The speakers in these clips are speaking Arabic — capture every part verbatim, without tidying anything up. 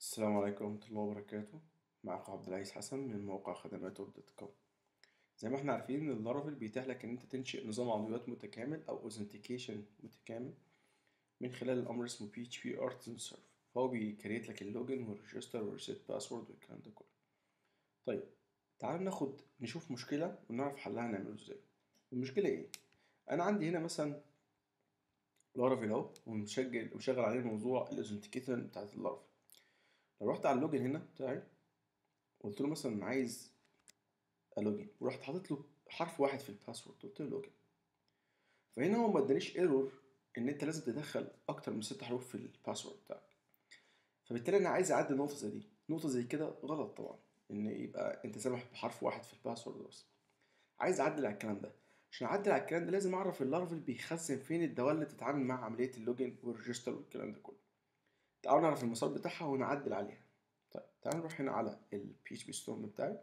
السلام عليكم ورحمة الله وبركاته. معكم عبد العزيز حسن من موقع خدمات ويب دوت كوم. زي ما احنا عارفين ان اللارافيل بيتيح لك ان انت تنشئ نظام عضويات متكامل او اوثنتيكيشن متكامل من خلال الامر اسمه بي اتش بي ارتزن سيرف. فهو بيكريت لك اللوجن والريجستر والريسيت باسورد والكلام ده كله. طيب تعال ناخد نشوف مشكلة ونعرف حلها نعمله ازاي. المشكلة ايه؟ انا عندي هنا مثلا لارافيل اهو ومشغل وشغل عليه موضوع الاوثنتيكيشن بتاعت اللارافيل. لو رحت على اللوجن هنا بتاعي قلت له مثلا عايز لوجن ورحت حاطط له حرف واحد في الباسورد قلت له لوجن، فهنا هو ما ادانيش ايرور ان انت لازم تدخل اكتر من ست حروف في الباسورد بتاعك. فبالتالي انا عايز اعدي نقطه زي دي. نقطه زي كده غلط طبعا، ان يبقى انت سامح بحرف واحد في الباسورد بس. عايز اعدل على الكلام ده. عشان اعدل على الكلام ده لازم اعرف اللارفل بيخزن فين الدوال اللي تتعامل مع عمليه اللوجن والريجستر والكلام ده كله. تعالوا نعرف المسار بتاعها ونعدل عليها. طيب تعالوا نروح هنا على البي اتش بي ستورم بتاعي.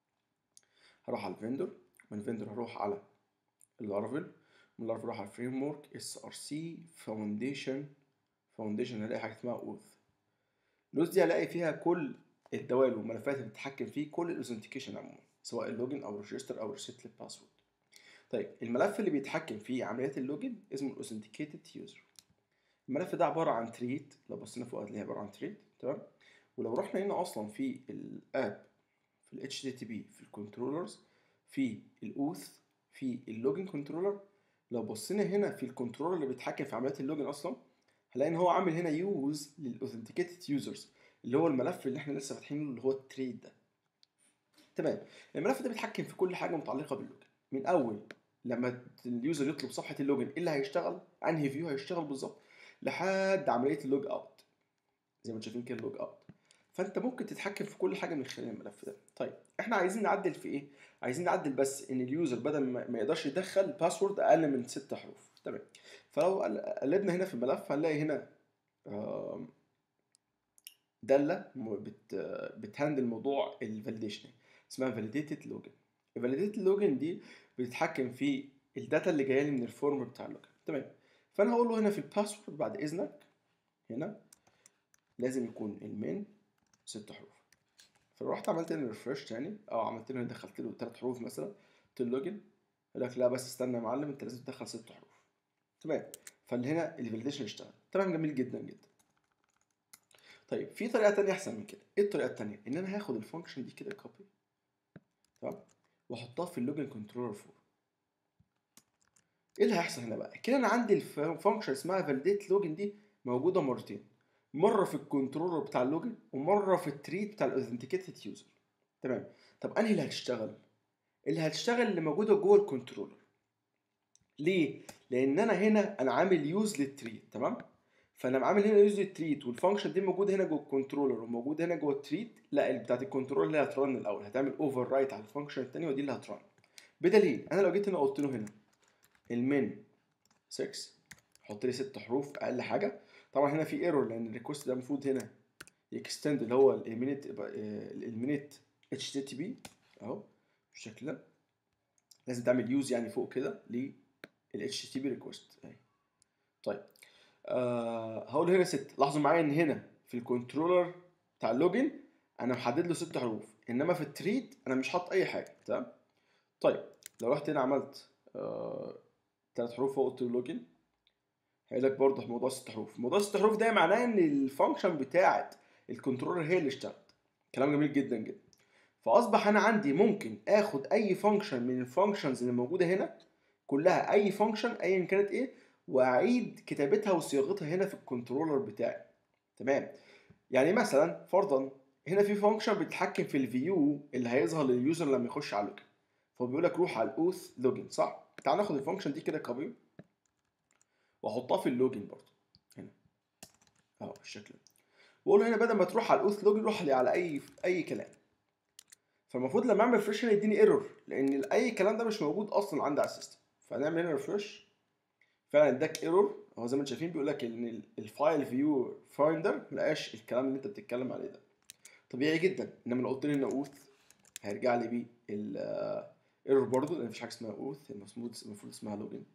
هروح على الفندور، من الفندور هروح على اللارفل، من اللارفل اروح على الفريم ورك اس ار سي فاونديشن. فاونديشن هلاقي حاجه اسمها اوث. الاوث دي هلاقي فيها كل الدوال والملفات اللي بتتحكم فيه كل الاوثنتيكيشن عموما، سواء اللوجن او الريجستر او الريسيت للباسورد. طيب الملف اللي بيتحكم فيه عمليات اللوجن اسمه الاوثنتيكيتد يوزر. الملف ده عباره عن تريت، لو بصينا فوق هتلاقيه عباره عن تريت، تمام. ولو رحنا هنا اصلا في الاب في ال اتش تي تي بي في الكنترولرز في الاوث في اللوجن كنترولر، لو بصينا هنا في الكنترولر اللي بيتحكم في عمليات اللوجن اصلا هنلاقي ان هو عامل هنا يوز للاوثنتيكيتد يوزرز، اللي هو الملف اللي احنا لسه فاتحينه اللي هو التريد ده. تمام. الملف ده بيتحكم في كل حاجه متعلقه باللوجن، من اول لما اليوزر يطلب صفحه اللوجن ايه اللي هيشتغل، انهي فيو هيشتغل بالظبط، لحد عمليه اللوج اوت زي ما انتم شايفين كده اللوج اوت. فانت ممكن تتحكم في كل حاجه من خلال الملف ده. طيب احنا عايزين نعدل في ايه؟ عايزين نعدل بس ان اليوزر بدل ما ما يقدرش يدخل باسورد اقل من ست حروف. تمام. فلو قلبنا هنا في الملف هنلاقي هنا داله بت بتهندل موضوع الفاليديشن اسمها فاليديتد لوجن. الفاليديتد لوجن دي بتتحكم في الداتا اللي جايه لي من الفورم بتاع اللوجن. تمام. فانا هقول له هنا في الباسورد بعد اذنك هنا لازم يكون المين ست حروف. فرحت عملت له ريفرش تاني او عملت له دخلت له ثلاث حروف مثلا، قلت له لوجن، قال لك لا بس استنى يا معلم انت لازم تدخل ست حروف. تمام. فاللي هنا الفاليديشن اشتغل. تمام جميل جدا جدا. طيب في طريقه تانية احسن من كده. ايه الطريقه التانية؟ ان انا هاخد الفانكشن دي كده كوبي، تمام، واحطها في اللوجن كنترولر فور. ايه اللي هيحصل هنا بقى؟ كده انا عندي الفانكشن اسمها فاليديت لوجن دي موجوده مرتين، مره في الكنترولر بتاع اللوجن ومره في التريت بتاع الاوثنتيكيتد يوزر. تمام. طب انهي اللي هتشتغل؟ اللي هتشتغل اللي موجوده جوه الكنترولر. ليه؟ لان انا هنا انا عامل يوز للتريت، تمام. فانا عامل هنا يوز للتريت والفانكشن دي موجوده هنا جوه الكنترولر وموجوده هنا جوه التريت. لا اللي بتاعت الكنترولر اللي هترن الاول هتعمل اوفر رايت على الفانكشن الثانيه ودي اللي هترن. بدليل انا لو جيت هنا قلت له هنا المين ستة حط لي ست حروف اقل حاجه. طبعا هنا في ايرور لان الريكوست ده المفروض هنا يكستند اللي هو الاليمينيت الاليمينيت اتش تي تي بي اهو بالشكل ده. لازم تعمل يوز يعني فوق كده لل اتش تي تي بي ريكوست اهي. طيب آه هقول هنا ست. لاحظوا معايا ان هنا في الكنترولر بتاع اللوجن انا محدد له ست حروف، انما في التريد انا مش حاطط اي حاجه، تمام. طيب لو رحت هنا عملت آه ثلاث حروف فوق اللوجن هيقول لك برضه موضوع ست حروف. موضوع ست حروف ده معناه ان الفانكشن بتاعت الكنترولر هي اللي اشتغلت. كلام جميل جدا جدا. فاصبح انا عندي ممكن اخد اي فانكشن من الفانكشنز اللي موجوده هنا كلها، اي فانكشن ايا كانت ايه، واعيد كتابتها وصياغتها هنا في الكنترولر بتاعي. تمام. يعني مثلا فرضا هنا في فانكشن بتتحكم في الفيو اللي هيظهر لليوزر لما يخش على اللوجن، فبيقول لك روح على الاوث لوجن، صح؟ تعال ناخد الفانكشن دي كده كوبي واحطها في اللوجن برضه هنا اهو بالشكل ده، واقول له هنا بدل ما تروح على الاوث لوجن روح لي على اي اي كلام. فالمفروض لما اعمل ريفرش هنا يديني ايرور لان اي كلام ده مش موجود اصلا عندي على السيستم. فنعمل هنا ريفرش فعلا اداك ايرور اهو زي ما انتم شايفين بيقول لك ان الفايل فيو فايندر ما لقاش الكلام اللي انت بتتكلم عليه ده. طبيعي جدا. انما لو قلت له هنا اوث هيرجع لي بيه الايرور برضه لان مفيش حاجه اسمها اوث، المفروض المفروض اسمها لوجن.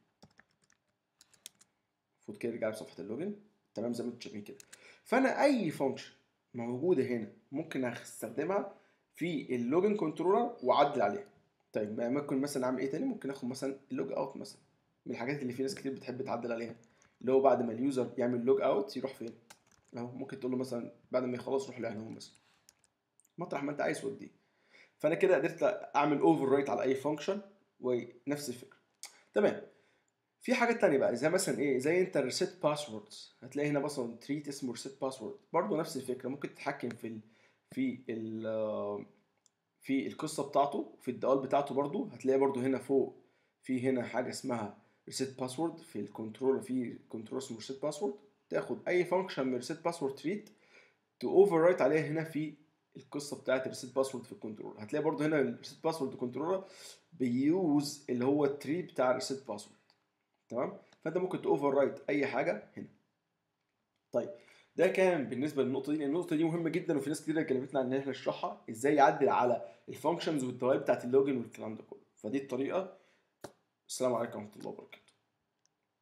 المفروض كده يرجع لي بصفحه اللوجن، تمام زي ما انتم شايفين كده. فانا اي فانكشن موجوده هنا، ممكن استخدمها في اللوجن كنترولر واعدل عليها. طيب بقى ممكن مثلا اعمل ايه تاني؟ ممكن اخد مثلا اللوج اوت مثلا، من الحاجات اللي في ناس كتير بتحب تعدل عليها، اللي هو بعد ما اليوزر يعمل لوج اوت يروح فين اهو. ممكن تقول له مثلا بعد ما يخلص روح لهنا مثلا، مطرح ما انت عايز توديه. فانا كده قدرت اعمل اوفر رايت على اي فانكشن، ونفس الفكره. تمام. في حاجات تانية بقى زي مثلا ايه، زي انت ريسيت باسوردز، هتلاقي هنا مثلا تريت اسمه ريسيت باسورد، برضه نفس الفكره. ممكن تتحكم في ال في ال في القصه بتاعته، في الدقال بتاعته. برضه هتلاقي برضه هنا فوق في هنا حاجه اسمها ريسيت باسورد في الكنترول، في كنترول اسمه ريسيت باسورد. تاخد اي فانكشن من ريسيت باسورد تريت تو اوفر رايت عليها هنا في القصه بتاعت الريسيت باسورد في الكنترول. هتلاقي برضه هنا الريسيت باسورد كنترولر بيوز اللي هو التري بتاع الريسيت باسورد. تمام. فانت ممكن تاوفر رايت اي حاجه هنا. طيب ده كان بالنسبه للنقطه دي، لان النقطه دي مهمه جدا، وفي ناس كتير كلمتنا عن ان احنا نشرحها ازاي يعدل على الفانكشنز والدوائر بتاعت اللوجن والكلام ده كله. فدي الطريقه. السلام عليكم ورحمه الله وبركاته.